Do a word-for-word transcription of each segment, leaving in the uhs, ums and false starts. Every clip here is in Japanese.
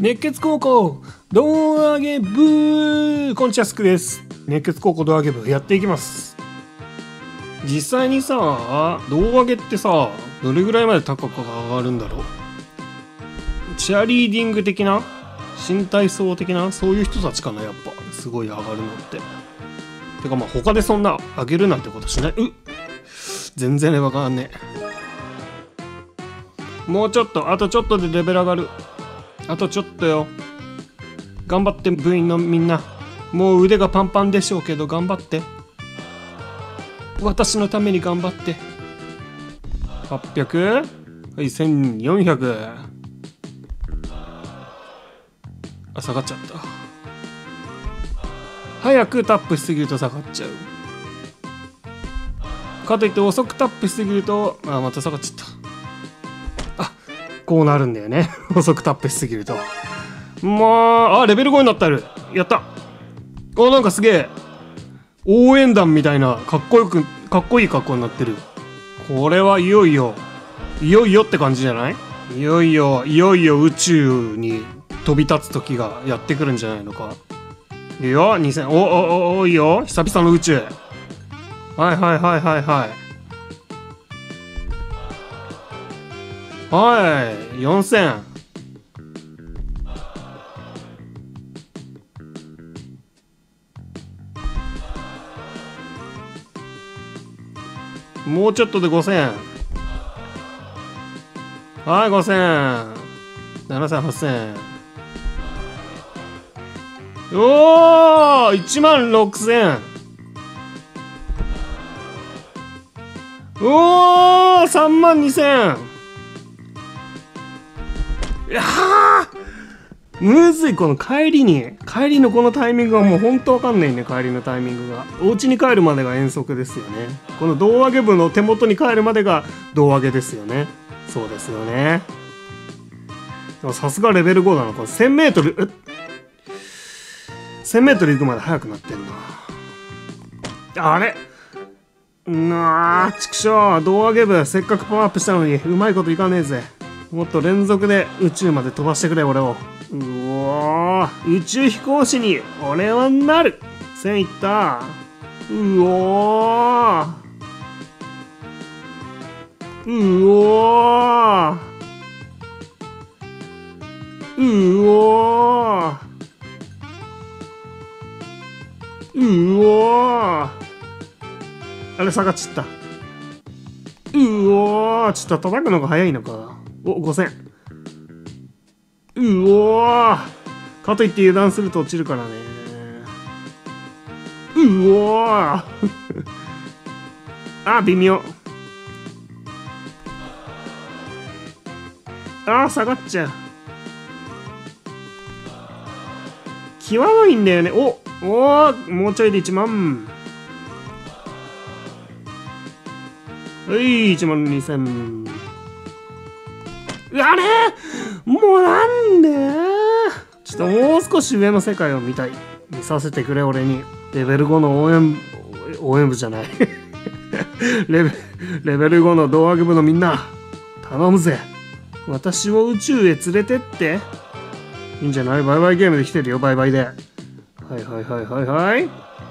熱血高校胴上げ部、こんにちは、スクです。熱血高校胴上げ部やっていきます。実際にさ、胴上げってさ、どれぐらいまで高く上がるんだろう。チアリーディング的な、新体操的な、そういう人たちかな、やっぱすごい上がるのって。てかまあ他でそんな上げるなんてことしない。うっ、全然わかんねえ。もうちょっと、あとちょっとでレベル上がる。あとちょっとよ。頑張って部員のみんな。もう腕がパンパンでしょうけど頑張って。私のために頑張って。はっぴゃく？ はい、せんよんひゃく。あ、下がっちゃった。早くタップしすぎると下がっちゃう。かといって遅くタップしすぎると、あ、また下がっちゃった。あ、こうなるんだよね。遅くタップしすぎると。まあ、あ、レベルごになってある。やった。お、なんかすげえ。応援団みたいな、かっこよく、かっこいい格好になってる。これはいよいよ、いよいよって感じじゃない？いよいよ、いよいよ宇宙に飛び立つ時がやってくるんじゃないのか。いいよ、にせん、お、お、お、お、いいよ。久々の宇宙。はいはいはいはいはい。はい、よんせん。もうちょっとでごせん。はい、ごせん。ななせん、はっせん。おー !いちまんろくせん。おー !さんまんにせん。いやーむずい、この帰りに。帰りのこのタイミングがもうほんとわかんないね、帰りのタイミングが。お家に帰るまでが遠足ですよね。この胴上げ部の手元に帰るまでが胴上げですよね。そうですよね。さすがレベルごだな。これせんメートル、えせんメートル行くまで速くなってんな。あれなあ、ちくしょう。胴上げ部、せっかくパワーアップしたのに、うまいこといかねえぜ。もっと連続で宇宙まで飛ばしてくれ、俺を。うおー、宇宙飛行士に俺はなる。せんいった。うおー。うおー。うおー。うおー。あれ下がっちった。うおー。ちょっと叩くのが早いのか。お、ごせん。うおー。かといって油断すると落ちるからね。うおー。あ、微妙。あ、下がっちゃう。際どいんだよね。おおー、もうちょいでいちまん。はい、いちまんにせん。あれもうなんでちょっともう少し上の世界を見たい。見させてくれ、俺に。レベルごの応援、応援部じゃない。レベ、レベルごの胴上げ部のみんな、頼むぜ。私を宇宙へ連れてって。いいんじゃない？バイバイゲームで来てるよ、バイバイで。はいはいはいはいはい。はい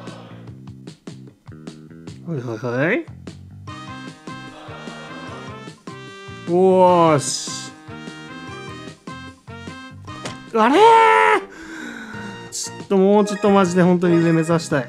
はいはい。おーし。あれーちょっともうちょっとマジで本当に上目指したい。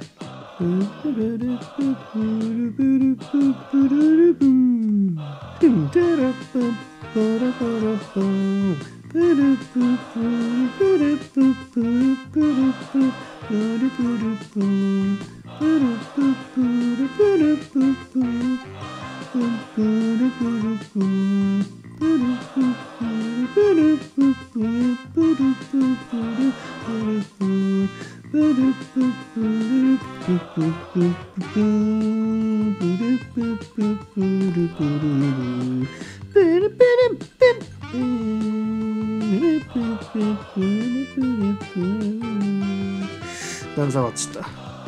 だいぶ下がっちゃった。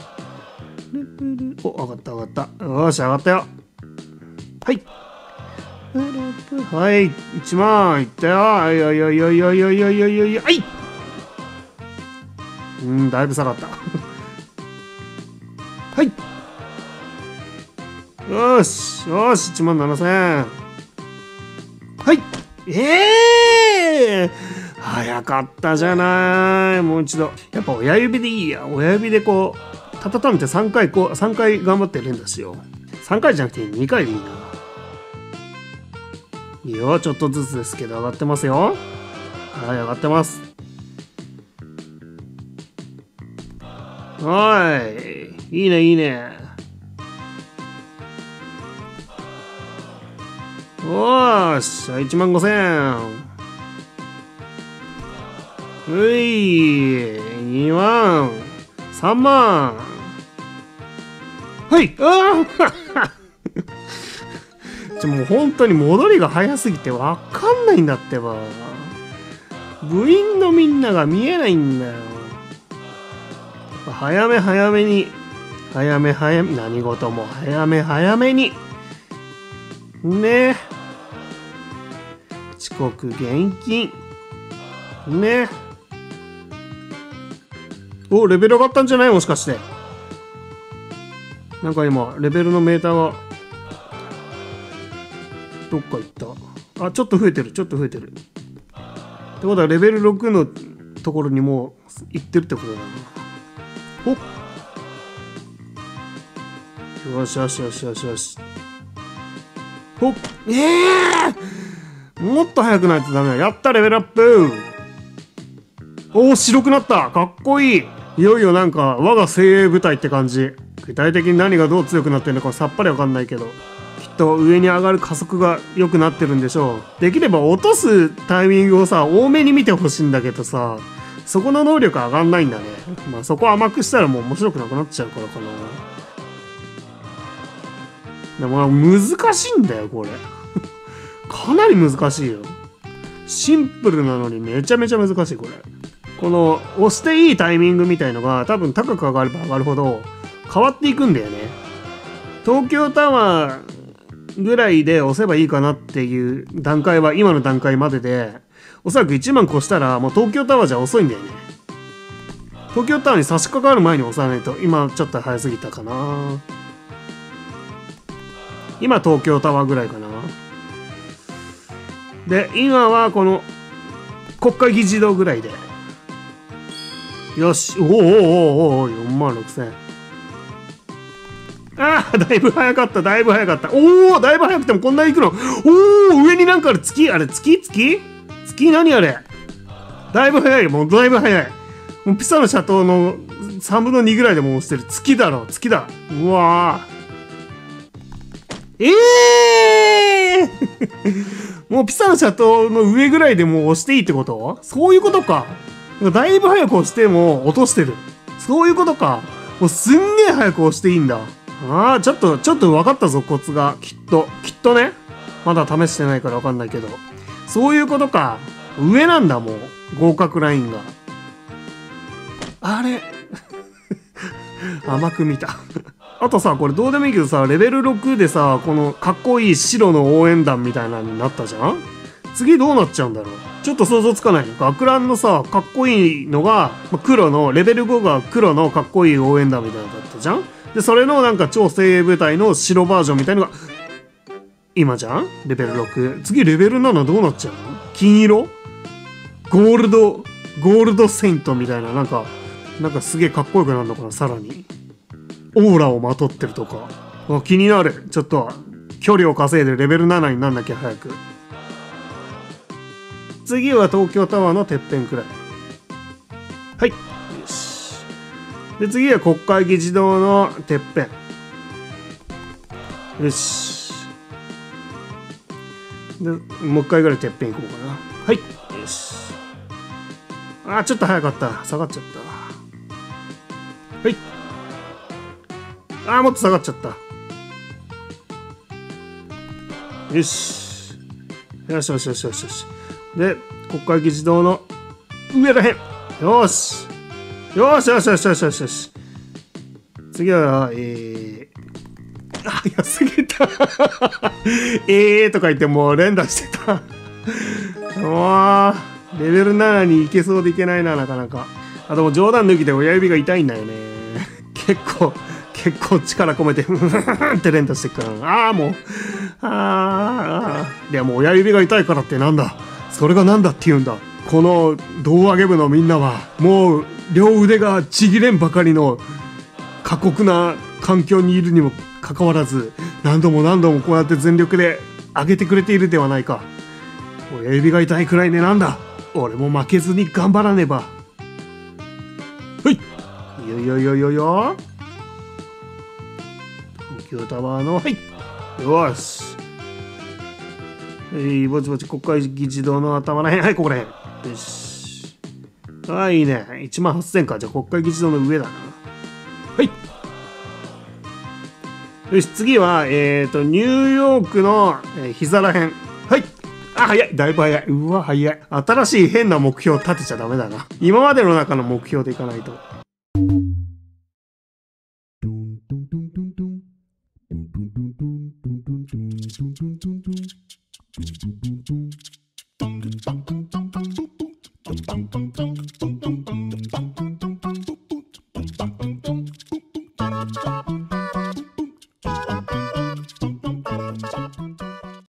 お、上がった上がった。よし、上がったよ。はい。はい、いちまんいったよ。はいはいはいはいはいはいはいはい。 うん、だいぶ下がった。はい。よーし、よーし、いちまんななせん。はい。ええー、早かったじゃない。もう一度。やっぱ親指でいいや。親指でこう、たたためてさんかいこう、さんかい頑張って連打しよう。さんかいじゃなくてにかいでいいな。いいよ、ちょっとずつですけど上がってますよ。はい、上がってます。はい。いいね、いいね。おーし、いちまんごせん。うい、にまん、さんまん。はい、ああちょ、もう本当に戻りが早すぎてわかんないんだってば。部員のみんなが見えないんだよ。早め早めに、早め早め、何事も早め早めに。ね。遅刻厳禁。ね。お、レベル上がったんじゃない？もしかして。なんか今、レベルのメーターが、どっか行った。あ、ちょっと増えてる、ちょっと増えてる。ってことは、レベルろくのところにもう行ってるってことだな。おっ。よしよしよしよしよし。おっ。ええー、もっと速くないとダメだ。やった、レベルアップ。おお、白くなった。かっこいい。いよいよなんか、我が精鋭部隊って感じ。具体的に何がどう強くなってるのかさっぱりわかんないけど。きっと上に上がる加速が良くなってるんでしょう。できれば落とすタイミングをさ、多めに見てほしいんだけどさ、そこの能力上がんないんだね。まあそこ甘くしたらもう面白くなくなっちゃうからかな。でも難しいんだよ、これ。かなり難しいよ。シンプルなのにめちゃめちゃ難しい、これ。この押していいタイミングみたいのが多分高く上がれば上がるほど変わっていくんだよね。東京タワーぐらいで押せばいいかなっていう段階は今の段階までで、おそらくいちまん越したらもう東京タワーじゃ遅いんだよね。東京タワーに差し掛かる前に押さないと。今ちょっと早すぎたかな。今東京タワーぐらいかな。で、今はこの国会議事堂ぐらいで。よし。おおおおおお、よんまんろくせん。ああ、だいぶ早かった、だいぶ早かった。おお、だいぶ早くてもこんなに行くの。おお、上になんかある。月、あれ、月月月何あれ。だいぶ早い、もうだいぶ早い。もうピサの斜塔のさんぶんのにぐらいでもう押してる。月だろ、月だ。うわー。ええー、もうピサの斜塔の上ぐらいでもう押していいってこと？そういうことか。だいぶ早く押しても落としてる。そういうことか。もうすんげえ早く押していいんだ。ああ、ちょっと、ちょっと分かったぞ、コツが。きっと。きっとね。まだ試してないから分かんないけど。そういうことか。上なんだ、もう。合格ラインが。あれ甘く見た。あとさ、これどうでもいいけどさ、レベルろくでさ、このかっこいい白の応援団みたいなのになったじゃん？次どうなっちゃうんだろう。ちょっと想像つかないの。学ランのさ、かっこいいのが、黒の、レベルごが黒のかっこいい応援団みたいなのだったじゃん？で、それのなんか超精鋭部隊の白バージョンみたいのが、今じゃん？レベルろく。次レベルななどうなっちゃうの？金色？ゴールド、ゴールドセイントみたいな、なんか、なんかすげえかっこよくなるのかな、さらに。オーラをまとってるとか。あ、気になる。ちょっと、距離を稼いでレベルななになんなきゃ早く。次は東京タワーのてっぺんくらい。はい。よし。で、次は国会議事堂のてっぺん。よし。で、もう一回ぐらいてっぺん行こうかな。はい。よし。あー、ちょっと早かった。下がっちゃった。はい。あー、もっと下がっちゃった。よし。よしよしよしよしよし。で、国会議事堂の上らへん。よし。よしよしよしよしよしよし。次は、えー、あ、安げた。えーとか言ってもう連打してた。うわー、レベルななに行けそうでいけないな、なかなか。 あ、でも冗談抜きで親指が痛いんだよね。結構、結構力込めて、ふふふって連打してっから。ああ、もう。ああ。でも親指が痛いからってなんだ。それがなんだって言うんだ。この胴上げ部のみんなは、もう両腕がちぎれんばかりの過酷な環境にいるにもかかわらず、何度も何度もこうやって全力で上げてくれているではないか。親指が痛いくらいでなんだ。俺も負けずに頑張らねば。はい。よいよいよいよいよ。東京タワーの、はい。よし。はい、ぼちぼち国会議事堂の頭らへん。はい、ここらへん。よし。ああ、いいね。いちまんはっせんか。じゃあ国会議事堂の上だな。はい。よし、次は、えっと、ニューヨークの、えー、膝らへん。はい。あ、早い。だいぶ早い。うわ、早い。新しい変な目標立てちゃダメだな。今までの中の目標でいかないと。